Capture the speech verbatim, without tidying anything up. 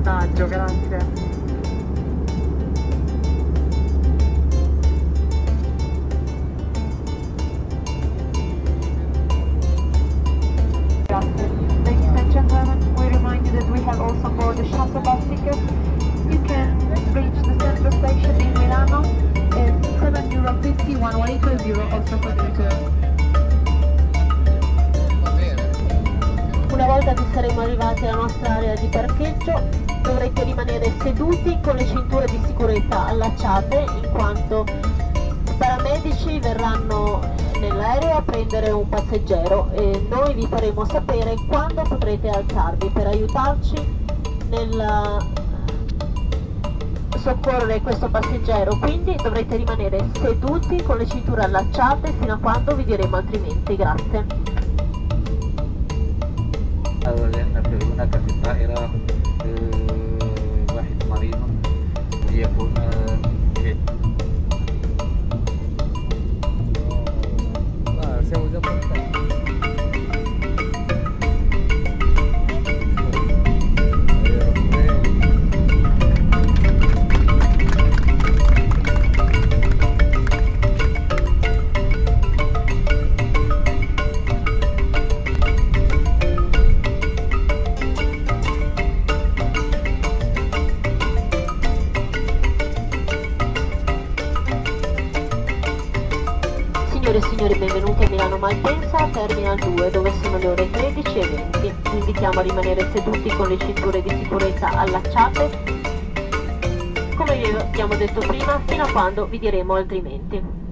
salvataggio, grazie. Ladies and gentlemen, we remind you that we have also on board the shuttle bus tickets. You can reach the central station in Milano at seven euro fifty, one way twelve euro also for the return. Una volta che saremo arrivati alla nostra area di parcheggio dovrete rimanere seduti con le cinture di sicurezza allacciate, in quanto i paramedici verranno nell'aereo a prendere un passeggero e noi vi faremo sapere quando potrete alzarvi per aiutarci nel soccorrere questo passeggero. Quindi dovrete rimanere seduti con le cinture allacciate fino a quando vi diremo altrimenti. Grazie. لأن في هناك في الطائرة واحد مريض ليكون siamo già pronti. Signore e signori, benvenuti a Milano Malpensa, Terminal due, dove sono le ore tredici e venti. Vi invitiamo a rimanere seduti con le cinture di sicurezza allacciate, come vi abbiamo detto prima, fino a quando vi diremo altrimenti.